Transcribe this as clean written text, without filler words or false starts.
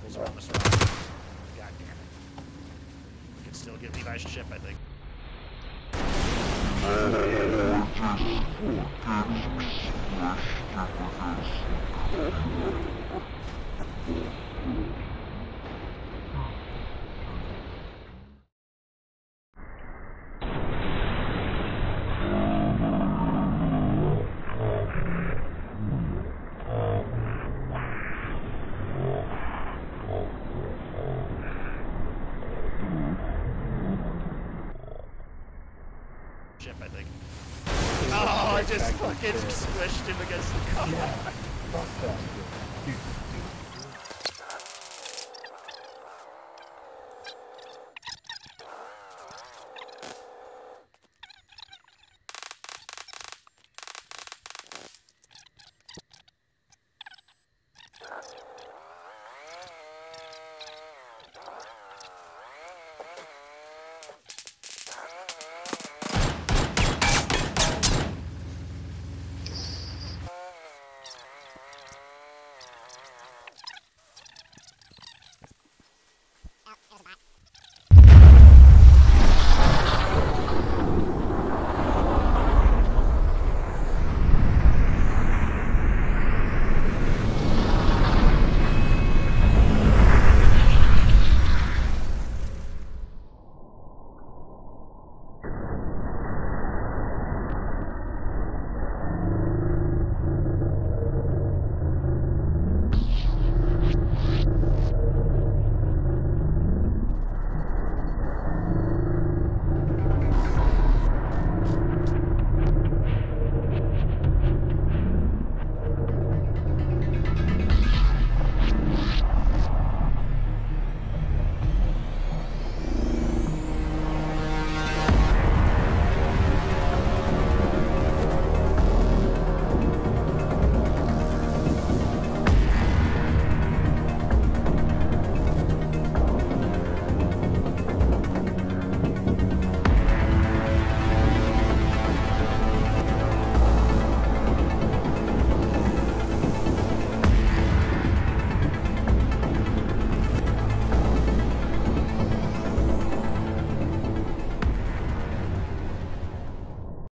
circles around the surround. God damn it. We can still get Levi's chip, I think. Chip, I think. Oh, I just fucking squished him against the car. Yeah, fuck that. Dude.